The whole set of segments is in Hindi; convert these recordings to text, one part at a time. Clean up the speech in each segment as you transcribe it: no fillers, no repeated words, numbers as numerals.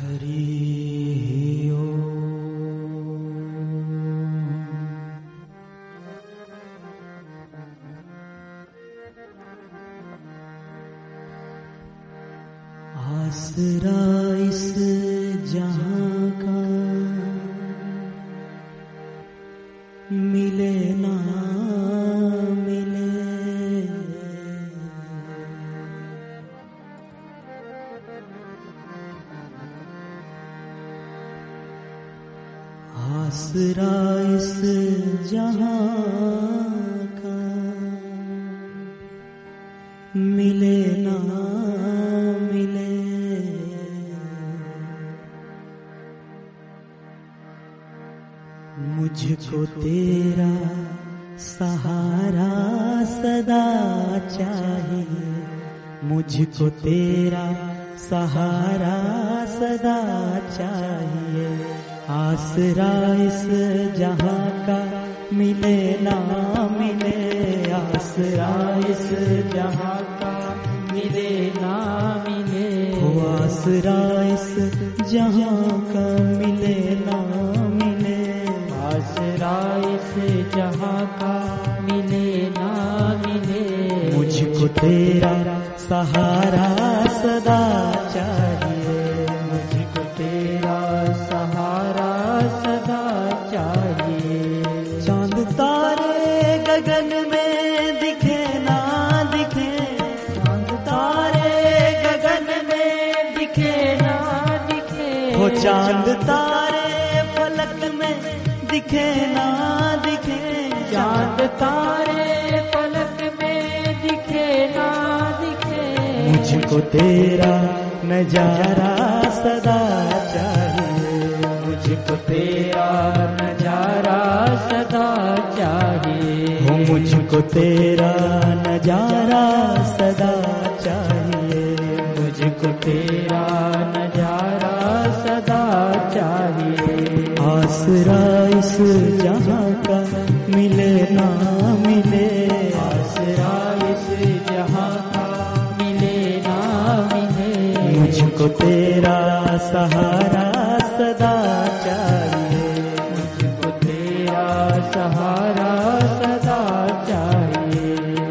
हरि ओम। आसरा इस जहां का मिले ना मिले, आसरा इस जहां का मिले ना मिले, मुझको तेरा सहारा सदा चाहिए, मुझको तेरा सहारा सदा चाहिए। आसरा इस जहां का मिले ना मिले, आसरा इस जहां का मिले ना मिले, हो आसरा इस जहां का मिले ना मिले, आसरा इस जहां का मिले ना मिले। मुझको तेरा सहारा सदा चाहिए, मुझको तेरा सहारा सदा चाहिए। चांद तारे गगन में दिखे ना दिखे, चांद तारे गगन में दिखे ना दिखे, हो चांद तारे फलक में दिखे ना दिखे, चांद तारे फलक में दिखे ना दिखे। मुझको तेरा नजारा सदा चाहिए, मुझको तेरा नजारा सदा चाहिए, हो मुझको तेरा नजारा सदा चाहिए, मुझको तेरा नजारा सदा चाहिए। आसरा इस जहां का मिले ना मिले, आसरा इस जहां का मिले ना मिले, मुझको तेरा सहारा सदा चाहिए, मुझको तेरा सहारा सदा चाहिए।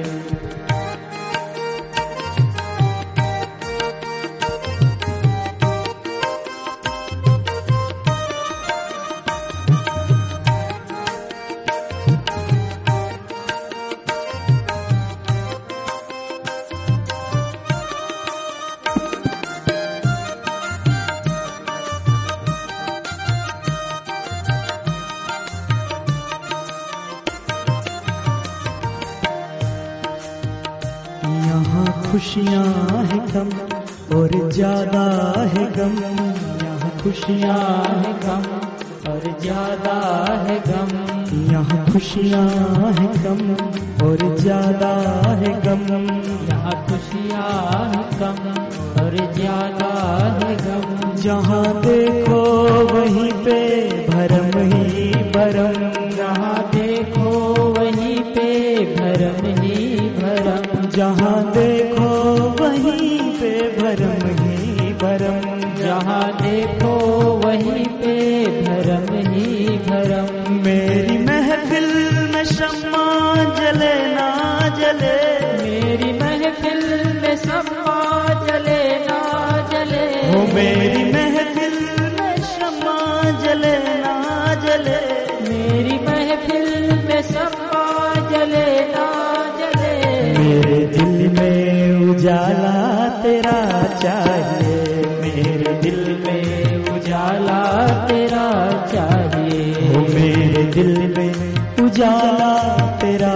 यहाँ खुशियाँ है कम और ज्यादा है गम, यहाँ खुशियाँ है कम और ज्यादा है गम, यहाँ खुशियाँ है कम और ज्यादा है गम, यहाँ खुशियाँ है कम और ज्यादा है गम। जहाँ देखो वहीं पे भरम ही भरम, जहाँ देखो वहीं पे भरम ही भरम, जहाँ देखो वहीं पे भरम ही भरम, जहाँ देखो वहीं पे भरम ही भरम। मेरी महफिल में शम्मा जले ना जले, मेरी महफिल में शम्मा जले ना जले, हो मेरी महफिल में शम्मा जले ना जले, मेरी महफिल में शम्मा जले ना जले। मेरे दिल में उजाला तेरा चाहिए, मेरे दिल में उजाला तेरा चाहिए, हो मेरे दिल में उजाला तेरा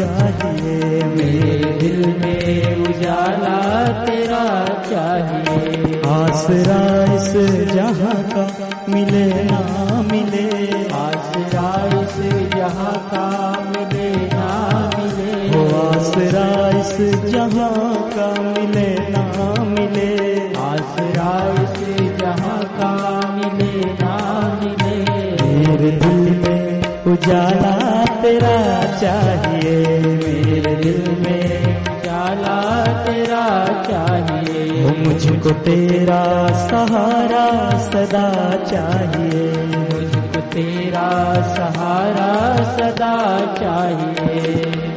चाहिए, मेरे दिल में उजाला तेरा चाहिए। आसरा इस जहां का मिले ना मिले, आसरा इस जहां का मिले ना मिले, हो आसरा इस जहां का मिले ना मिले, आसरा इस जहां का मिले ना मिले। मेरे दिल में उजाला तेरा चाहिए, मेरे दिल में उजाला तेरा चाहिए, हो मुझको तेरा सहारा सदा चाहिए, मुझको तेरा सहारा सदा चाहिए।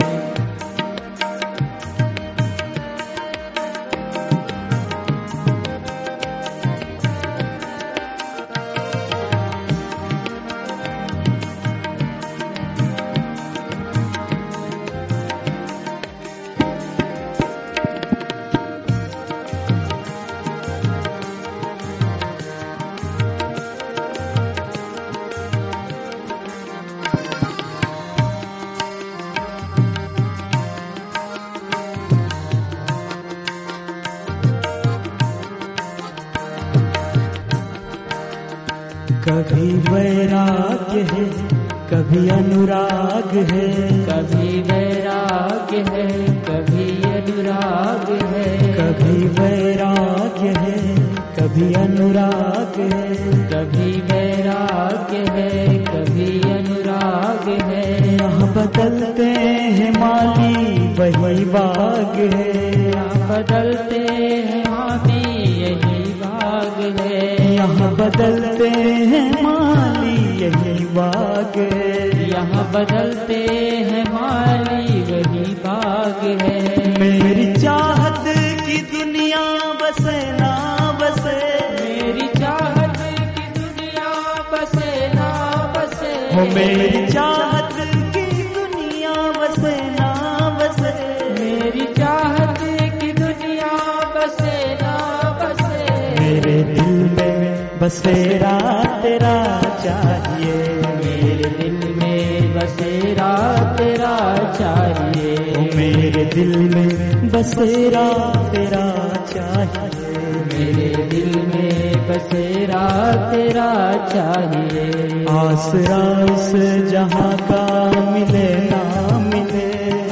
कभी वैराग्य है, कभी अनुराग है, कभी वैराग्य है, कभी अनुराग है, कभी वैराग्य है, कभी अनुराग है, कभी वैराग्य है, कभी अनुराग है। यहाँ बदलते हैं माली वही बाग है, यहाँ बदलते हैं माली यही बाग है, यहाँ बदलते हैं माली यही बाग है, यहाँ बदलते हैं माली वही बाग है। मेरी चाहत की दुनिया बसे ना बसे, मेरी चाहत की दुनिया बसे ना बसे, हो मेरी चाहत की दुनिया बसे ना बसे, मेरी चाहत की दुनिया बसे ना बसे। मेरे दिल में बसेरा तेरा चाहिए, मेरे दिल में बसेरा तेरा चाहिए, मेरे दिल में बसेरा तेरा चाहिए, मेरे दिल में बसेरा तेरा चाहिए। आसरा इस जहां का मिले ना मिले,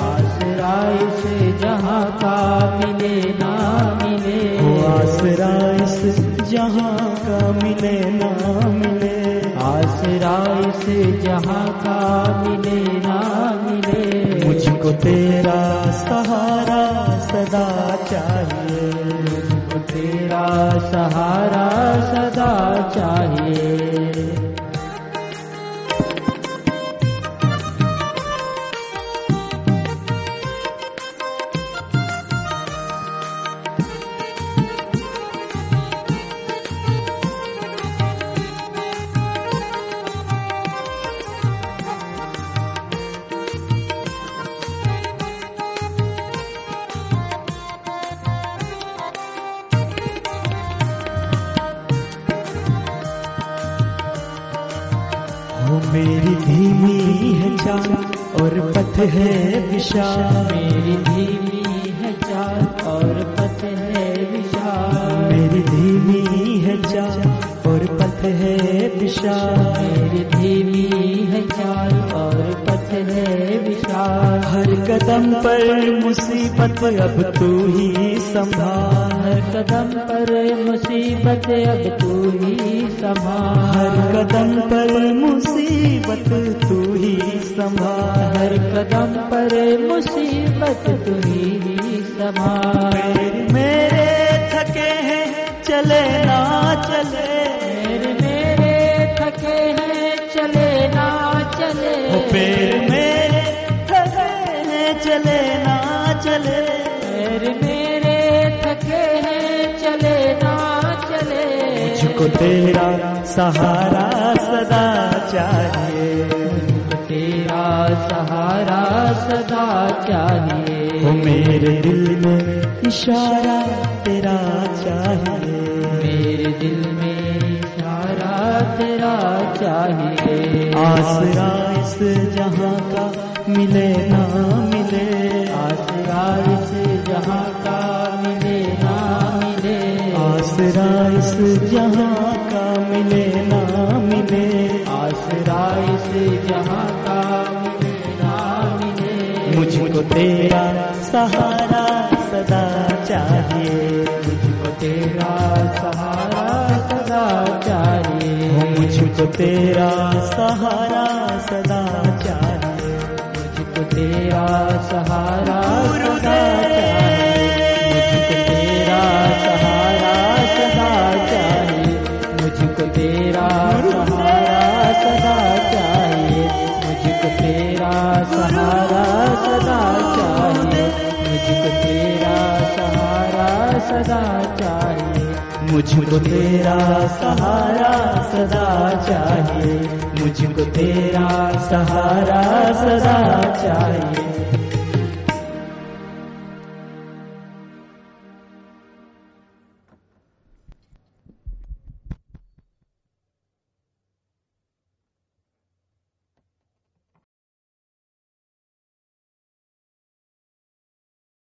आसरा इस जहां का मिले ना मिले, आसरा इस जहां का मिले ना मिले, आसरा इस जहां का मिले ना मिले। मुझको तेरा सहारा सदा चाहिए, मुझको तेरा सहारा सदा चाहिए। मेरी धीमी है चाल और पथ है विशाल, मेरी धीमी है चाल और पथ है विशाल, मेरी धीमी है चाल और पथ है विशाल, मेरी धीमी है चाल और पथ है विशाल। हर कदम पर मुसीबत अब तू ही संभाल, हर कदम पर मुसीबत अब तू ही संभाल, हर कदम पर मुसीबत तू ही संभाल, हर कदम पर मुसीबत तू ही संभाल। मेरे थके हैं चले ना चले, मेरे थके हैं चले ना चले, पैर मेरे थके हैं चले ना चले, मेरे थके हैं चले ना चले। मुझको तेरा सहारा सदा चाहिए, मुझको तेरा सहारा सदा चाहिए, हो मेरे दिल में इशारा तेरा चाहिए, मेरे दिल में इशारा तेरा चाहिए। आसरा इस जहां का मिले ना मिले, आसरा इस जहां का मिले ना मिले, आसरा इस जहां का मिले ना मिले, आसरा इस जहां का मिले ना मिले। मुझको तेरा सहारा सदा चाहिए, मुझको तेरा सहारा सदा चाहिए, मुझको तेरा सहारा सदा चाहिए, मुझको तेरा सहारा सदा चाहिए, मुझको तेरा सहारा सदा चाहिए। मुझको तेरा सहारा सदा चाहिए, मुझको तेरा सहारा सदा चाहिए।